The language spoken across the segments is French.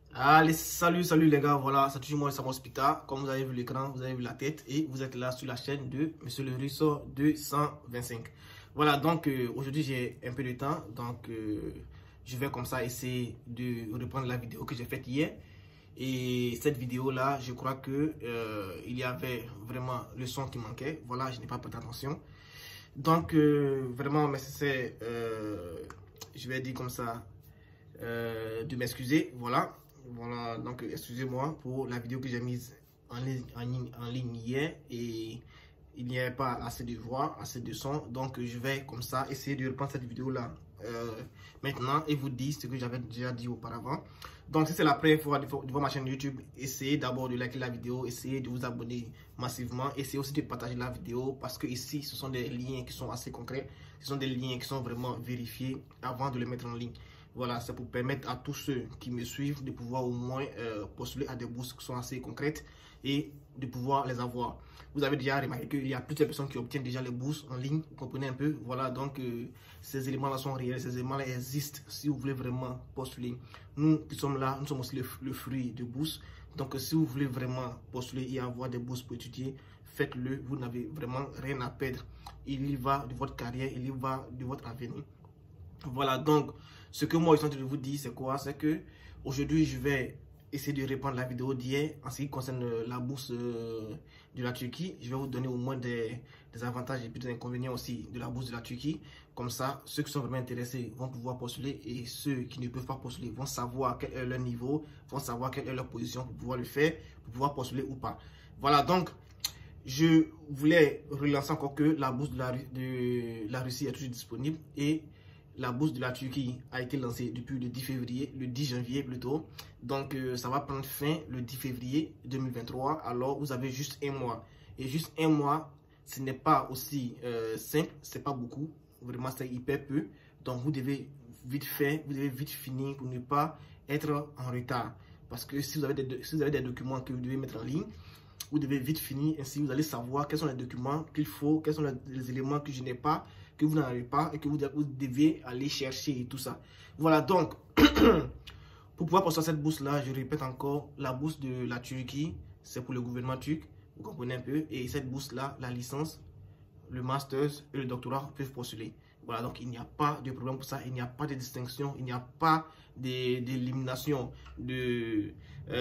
Allez, salut les gars, voilà, c'est toujours moi, Sam Hospital. Comme vous avez vu l'écran, vous avez vu la tête et vous êtes là sur la chaîne de Monsieur le Russo 225. Voilà, donc aujourd'hui j'ai un peu de temps, donc je vais comme ça essayer de reprendre la vidéo que j'ai faite hier. Et cette vidéo là, je crois que il y avait vraiment le son qui manquait. Voilà, je n'ai pas prêté attention. Donc vraiment, mais c'est, je vais dire comme ça, de m'excuser, voilà. Voilà, donc excusez-moi pour la vidéo que j'ai mise en ligne hier et il n'y avait pas assez de voix, assez de son. Donc je vais comme ça essayer de reprendre cette vidéo là maintenant et vous dire ce que j'avais déjà dit auparavant. Donc si c'est la première fois devant ma chaîne YouTube, essayez d'abord de liker la vidéo, essayez de vous abonner massivement, essayez aussi de partager la vidéo parce que ici ce sont des liens qui sont assez concrets, ce sont des liens qui sont vraiment vérifiés avant de les mettre en ligne. Voilà, c'est pour permettre à tous ceux qui me suivent de pouvoir au moins postuler à des bourses qui sont assez concrètes et de pouvoir les avoir. Vous avez déjà remarqué qu'il y a plusieurs personnes qui obtiennent déjà les bourses en ligne, vous comprenez un peu. Voilà, donc ces éléments-là sont réels, ces éléments-là existent si vous voulez vraiment postuler. Nous qui sommes là, nous sommes aussi le fruit de bourses. Donc si vous voulez vraiment postuler et avoir des bourses pour étudier, faites-le, vous n'avez vraiment rien à perdre. Il y va de votre carrière, il y va de votre avenir. Voilà, donc ce que moi je suis en train de vous dire, c'est quoi? C'est que aujourd'hui je vais essayer de répondre à la vidéo d'hier en ce qui concerne la bourse de la Turquie. Je vais vous donner au moins des avantages et puis des inconvénients aussi de la bourse de la Turquie. Comme ça, ceux qui sont vraiment intéressés vont pouvoir postuler et ceux qui ne peuvent pas postuler vont savoir quel est leur niveau, vont savoir quelle est leur position pour pouvoir le faire, pour pouvoir postuler ou pas. Voilà, donc je voulais relancer encore que la bourse de la Russie est toujours disponible et la bourse de la Turquie a été lancée depuis le 10 février, le 10 janvier plutôt. Donc ça va prendre fin le 10 février 2023. Alors vous avez juste un mois. Et juste un mois, ce n'est pas aussi simple, c'est pas beaucoup. Vraiment, c'est hyper peu. Donc vous devez vite faire, vous devez vite finir pour ne pas être en retard. Parce que si vous avez des documents que vous devez mettre en ligne, vous devez vite finir, ainsi vous allez savoir quels sont les documents qu'il faut, quels sont les éléments que je n'ai pas, que vous n'avez pas et que vous devez aller chercher et tout ça. Voilà, donc, pour pouvoir postuler cette bourse-là, je répète encore, la bourse de la Turquie, c'est pour le gouvernement turc, vous comprenez un peu, et cette bourse-là, la licence, le master et le doctorat peuvent postuler. Voilà, donc il n'y a pas de problème pour ça, il n'y a pas de distinction, il n'y a pas d'élimination de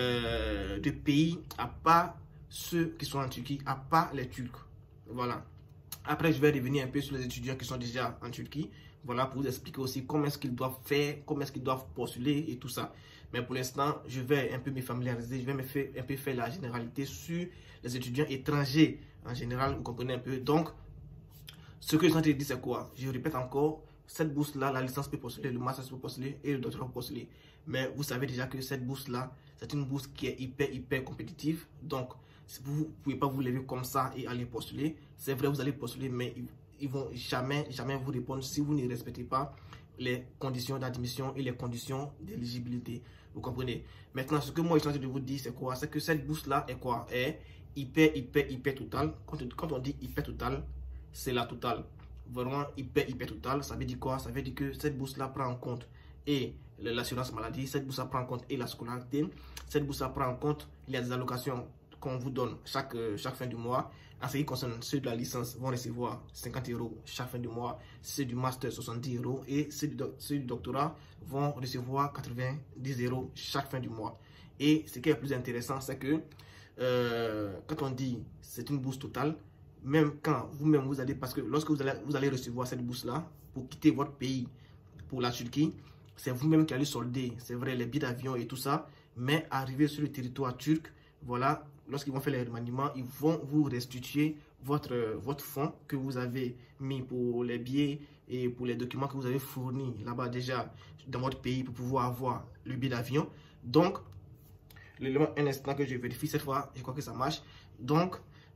pays, à part ceux qui sont en Turquie, à part les Turcs. Voilà. Après, je vais revenir un peu sur les étudiants qui sont déjà en Turquie. Voilà, pour vous expliquer aussi comment est-ce qu'ils doivent faire, comment est-ce qu'ils doivent postuler et tout ça. Mais pour l'instant, je vais un peu me familiariser, je vais un peu faire la généralité sur les étudiants étrangers en général, vous comprenez un peu. Donc, ce que je suis en train de dire, c'est quoi? Je répète encore, cette bourse-là, la licence peut postuler, le master peut postuler et le doctorat peut postuler. Mais vous savez déjà que cette bourse-là, c'est une bourse qui est hyper compétitive. Donc, vous ne pouvez pas vous lever comme ça et aller postuler. C'est vrai, vous allez postuler, mais ils vont jamais vous répondre si vous ne respectez pas les conditions d'admission et les conditions d'éligibilité. Vous comprenez? Maintenant, ce que moi je suis en train de vous dire, c'est quoi? C'est que cette bourse-là est quoi? Est hyper totale. Quand on dit hyper totale, c'est la totale. Vraiment hyper totale. Ça veut dire quoi? Ça veut dire que cette bourse-là prend en compte et l'assurance maladie, cette bourse-là prend en compte et la scolarité, cette bourse-là prend en compte les allocations qu'on vous donne chaque fin du mois. En ce qui concerne ceux de la licence vont recevoir 50 € chaque fin du mois, ceux du master 70 € et ceux du doctorat vont recevoir 90 € chaque fin du mois. Et ce qui est le plus intéressant, c'est que quand on dit c'est une bourse totale, même quand vous-même vous allez, parce que lorsque vous allez recevoir cette bourse-là pour quitter votre pays pour la Turquie, c'est vous-même qui allez solder, c'est vrai, les billets d'avion et tout ça, mais arriver sur le territoire turc, voilà, lorsqu'ils vont faire les remaniements, ils vont vous restituer votre fonds que vous avez mis pour les billets et pour les documents que vous avez fournis là-bas déjà dans votre pays pour pouvoir avoir le billet d'avion. Donc, un instant que je vérifie, cette fois, je crois que ça marche. Donc,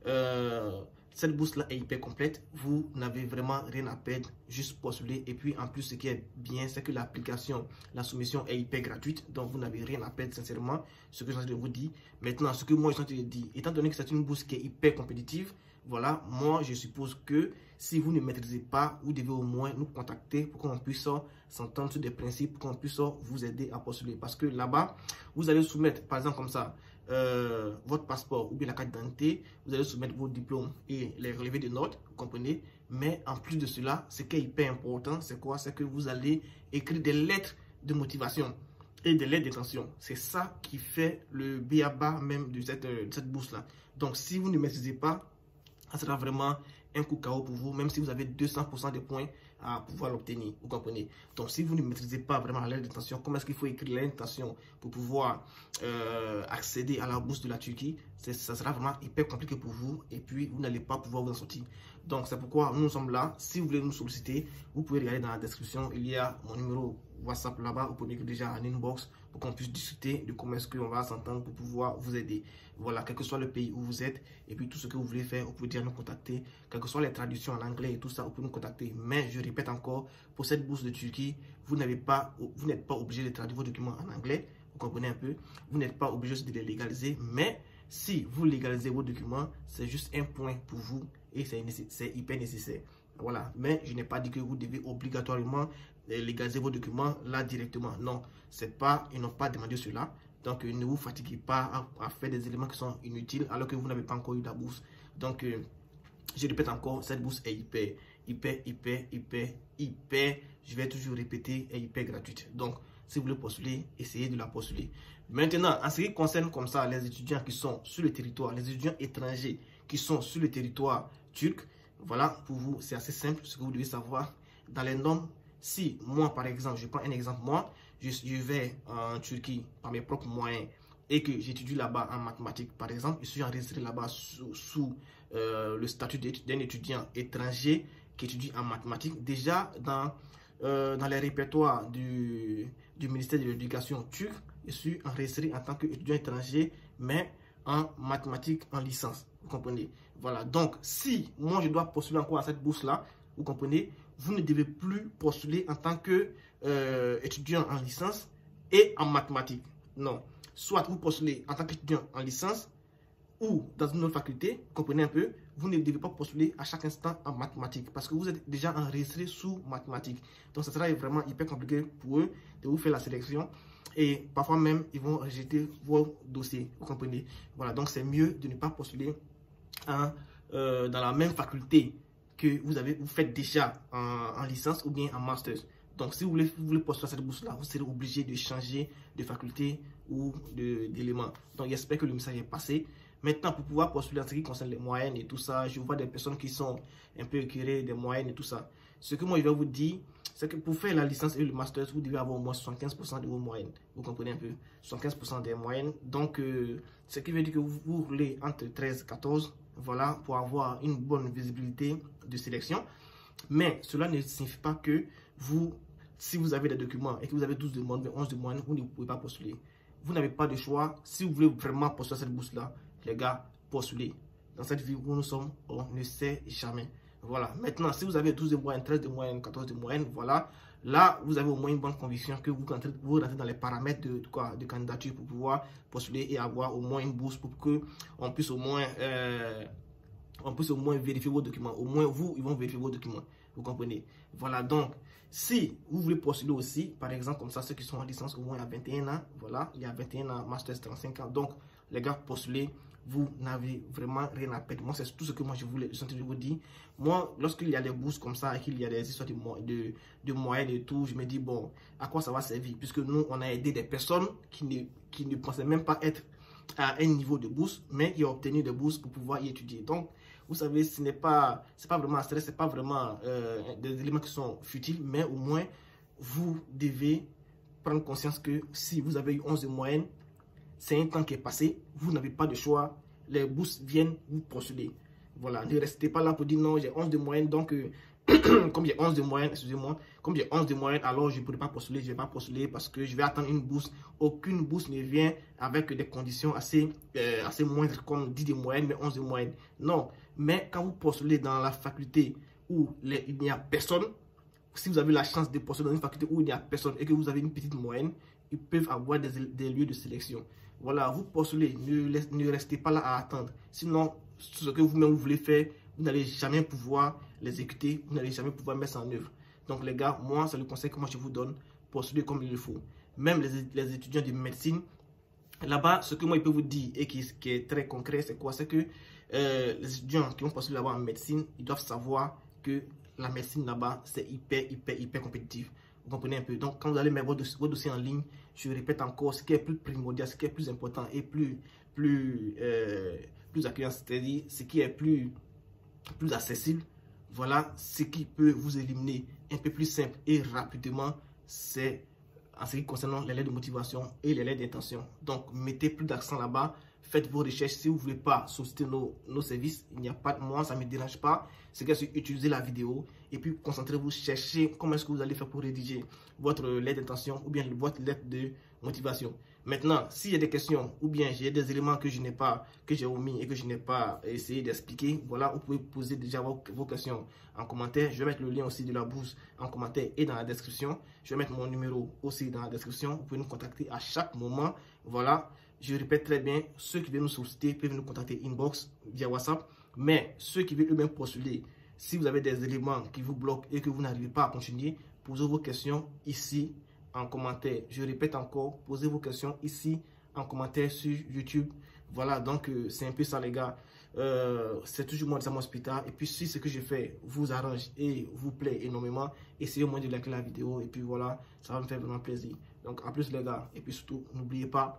cette bourse-là est hyper complète. Vous n'avez vraiment rien à perdre, juste postuler. Et puis, en plus, ce qui est bien, c'est que l'application, la soumission est hyper gratuite. Donc, vous n'avez rien à perdre, sincèrement, ce que je suis en train de vous dire. Maintenant, ce que moi, je suis en train de dire, étant donné que c'est une bourse qui est hyper compétitive, Voilà, moi, je suppose que si vous ne maîtrisez pas, vous devez au moins nous contacter pour qu'on puisse s'entendre sur des principes, pour qu'on puisse vous aider à postuler. Parce que là-bas, vous allez soumettre, par exemple comme ça, votre passeport ou bien la carte d'identité, vous allez soumettre vos diplômes et les relevés de notes, vous comprenez. Mais en plus de cela, ce qui est hyper important, c'est quoi? C'est que vous allez écrire des lettres de motivation et des lettres d'intention. C'est ça qui fait le b.a.-ba même de cette bourse-là. Donc, si vous ne maîtrisez pas, ça sera vraiment un coup KO pour vous, même si vous avez 200% de points à pouvoir l'obtenir, vous comprenez. Donc, si vous ne maîtrisez pas vraiment la lettre d'intention, comment est-ce qu'il faut écrire la lettre d'intention pour pouvoir accéder à la bourse de la Turquie, ça sera vraiment hyper compliqué pour vous et puis vous n'allez pas pouvoir vous en sortir. Donc, c'est pourquoi nous sommes là. Si vous voulez nous solliciter, vous pouvez regarder dans la description, il y a mon numéro WhatsApp là-bas, vous pouvez m'écrire déjà en inbox pour qu'on puisse discuter de comment est-ce qu'on va s'entendre pour pouvoir vous aider. Voilà, quel que soit le pays où vous êtes et puis tout ce que vous voulez faire, vous pouvez déjà nous contacter. Quelles que soient les traductions en anglais et tout ça, vous pouvez nous contacter. Mais je répète encore, pour cette bourse de Turquie, vous n'êtes pas obligé de traduire vos documents en anglais. Vous comprenez un peu? Vous n'êtes pas obligé de les légaliser, mais si vous légalisez vos documents, c'est juste un point pour vous et c'est hyper nécessaire. Voilà, mais je n'ai pas dit que vous devez obligatoirement légaliser vos documents là directement. Non, c'est pas, ils n'ont pas demandé cela. Donc, ne vous fatiguez pas à faire des éléments qui sont inutiles alors que vous n'avez pas encore eu la bourse. Donc, je répète encore, cette bourse est hyper, je vais toujours répéter, est hyper gratuite. Donc, si vous voulez postuler, essayez de la postuler. Maintenant, en ce qui concerne comme ça les étudiants qui sont sur le territoire, les étudiants étrangers qui sont sur le territoire turc, voilà, pour vous, c'est assez simple. Ce que vous devez savoir, dans les normes, si moi, par exemple, je prends un exemple, moi, je vais en Turquie par mes propres moyens et que j'étudie là-bas en mathématiques, par exemple, je suis enregistré là-bas sous le statut d'un étudiant étranger qui étudie en mathématiques. Déjà, dans les répertoires du ministère de l'Éducation turc, je suis enregistré en tant qu'étudiant étranger, mais en mathématiques en licence. Vous comprenez? Voilà. Donc, si moi, je dois postuler encore à cette bourse-là, vous comprenez, vous ne devez plus postuler en tant que étudiant en licence et en mathématiques. Non. Soit vous postulez en tant qu'étudiant en licence ou dans une autre faculté, vous comprenez un peu, vous ne devez pas postuler à chaque instant en mathématiques parce que vous êtes déjà enregistré sous mathématiques. Donc, ça sera vraiment hyper compliqué pour eux de vous faire la sélection. Et parfois même, ils vont rejeter vos dossiers, vous comprenez. Voilà, donc c'est mieux de ne pas postuler dans la même faculté que vous faites déjà en licence ou bien en master. Donc, si vous voulez postuler à cette bourse-là, vous serez obligé de changer de faculté ou d'élément. Donc, j'espère que le message est passé. Maintenant, pour pouvoir postuler en ce qui concerne les moyennes et tout ça, je vois des personnes qui sont un peu éclairées des moyennes et tout ça. Ce que moi, je vais vous dire, c'est que pour faire la licence et le master, vous devez avoir au moins 75% de vos moyennes. Vous comprenez un peu? 75% des moyennes. Donc, ce qui veut dire que vous roulez entre 13 et 14, voilà, pour avoir une bonne visibilité de sélection. Mais cela ne signifie pas que si vous avez des documents et que vous avez 12 demandes, 11 demandes, vous ne pouvez pas postuler. Vous n'avez pas de choix. Si vous voulez vraiment postuler à cette bourse-là, les gars, postulez. Dans cette vie où nous sommes, on ne sait jamais. Voilà. Maintenant, si vous avez 12 de moyenne, 13 de moyenne, 14 de moyenne, voilà. Là, vous avez au moins une bonne conviction que vous rentrez dans les paramètres de candidature pour pouvoir postuler et avoir au moins une bourse pour qu'on puisse au moins vérifier vos documents. Au moins, ils vont vérifier vos documents. Vous comprenez? Voilà. Donc, si vous voulez postuler aussi, par exemple, comme ça, ceux qui sont en licence au moins à 21 ans, voilà, il y a 21 ans, master 35 ans. Donc, les gars, postulez. Vous n'avez vraiment rien à perdre. Moi, c'est tout ce que moi je voulais vous dire. Moi, lorsqu'il y a des bourses comme ça et qu'il y a des histoires de moyens et tout, je me dis, bon, à quoi ça va servir? Puisque nous, on a aidé des personnes qui ne pensaient même pas être à un niveau de bourse, mais qui ont obtenu des bourses pour pouvoir y étudier. Donc, vous savez, c'est pas vraiment un stress, c'est pas vraiment des éléments qui sont futiles, mais au moins, vous devez prendre conscience que si vous avez eu 11 de moyenne, c'est un temps qui est passé, vous n'avez pas de choix, les bourses viennent vous postuler. Voilà, ne restez pas là pour dire non, j'ai 11 de moyenne, donc comme j'ai 11 de moyenne, excusez-moi, comme j'ai 11 de moyenne, alors je ne pourrai pas postuler, je ne vais pas postuler parce que je vais attendre une bourse. Aucune bourse ne vient avec des conditions assez moindres comme 10 de moyenne, mais 11 de moyenne. Non, mais quand vous postulez dans la faculté où il n'y a personne, si vous avez la chance de postuler dans une faculté où il n'y a personne et que vous avez une petite moyenne, ils peuvent avoir des lieux de sélection. Voilà, vous postulez, ne restez pas là à attendre. Sinon, ce que vous-même vous voulez faire, vous n'allez jamais pouvoir l'exécuter, vous n'allez jamais pouvoir mettre ça en œuvre. Donc les gars, moi, c'est le conseil que moi je vous donne, postulez comme il le faut. Même les étudiants de médecine, là-bas, ce que moi je peux vous dire et qui est très concret, c'est quoi? C'est que les étudiants qui vont postuler là-bas en médecine, ils doivent savoir que la médecine là-bas, c'est hyper compétitif. Vous comprenez un peu? Donc, quand vous allez mettre votre dossier en ligne, je répète encore, ce qui est plus primordial, ce qui est plus important et plus accueillant, c'est-à-dire ce qui est plus accessible, voilà, ce qui peut vous éliminer un peu plus simple et rapidement, c'est en ce qui concerne les lettres de motivation et les lettres d'intention. Donc, mettez plus d'accent là-bas. Faites vos recherches. Si vous ne voulez pas solliciter nos services, il n'y a pas de moi, ça ne me dérange pas. C'est que utiliser la vidéo et puis concentrez-vous, cherchez comment est-ce que vous allez faire pour rédiger votre lettre d'intention ou bien votre lettre de motivation. Maintenant, s'il y a des questions ou bien j'ai des éléments que je n'ai pas, que j'ai omis et que je n'ai pas essayé d'expliquer, voilà, vous pouvez poser déjà vos questions en commentaire. Je vais mettre le lien aussi de la bourse en commentaire et dans la description. Je vais mettre mon numéro aussi dans la description. Vous pouvez nous contacter à chaque moment. Voilà, je répète très bien, ceux qui veulent nous solliciter peuvent nous contacter inbox via WhatsApp. Mais ceux qui veulent eux-mêmes postuler, si vous avez des éléments qui vous bloquent et que vous n'arrivez pas à continuer, posez vos questions ici en commentaire. Je répète encore, posez vos questions ici en commentaire sur YouTube. Voilà, donc c'est un peu ça les gars. C'est toujours moi de Samuel Hospital. Et puis si ce que je fais vous arrange et vous plaît énormément, essayez au moins de liker la vidéo. Et puis voilà, ça va me faire vraiment plaisir. Donc à plus les gars. Et puis surtout, n'oubliez pas,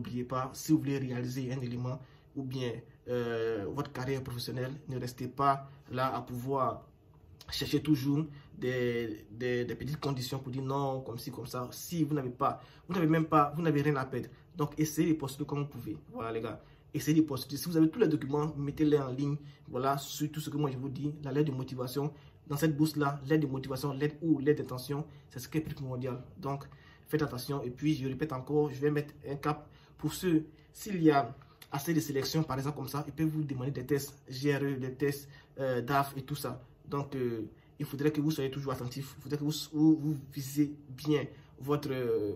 si vous voulez réaliser un élément ou bien votre carrière professionnelle, ne restez pas là à pouvoir chercher toujours des petites conditions pour dire non, comme ci, comme ça. Si vous n'avez pas, vous n'avez rien à perdre. Donc, essayez de postuler comme vous pouvez. Voilà, les gars. Essayez de postuler. Si vous avez tous les documents, mettez-les en ligne. Voilà, sur tout ce que moi je vous dis. La lettre de motivation. Dans cette bourse-là, lettre de motivation, lettre ou lettre d'intention, c'est ce qui est plus primordial. Donc, faites attention. Et puis, je répète encore, je vais mettre un cap pour ceux, s'il y a assez de sélection, par exemple, comme ça, ils peuvent vous demander des tests GRE, des tests DAF et tout ça. Donc, il faudrait que vous soyez toujours attentif. Il faudrait que vous visez bien votre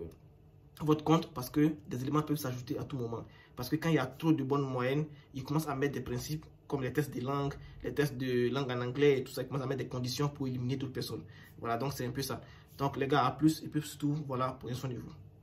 compte parce que des éléments peuvent s'ajouter à tout moment. Parce que quand il y a trop de bonnes moyennes, ils commencent à mettre des principes comme les tests de langue, les tests de langue en anglais et tout ça. Ils commencent à mettre des conditions pour éliminer d'autres personnes. Voilà, donc c'est un peu ça. Donc, les gars, à plus et puis surtout, voilà, prenez soin de vous.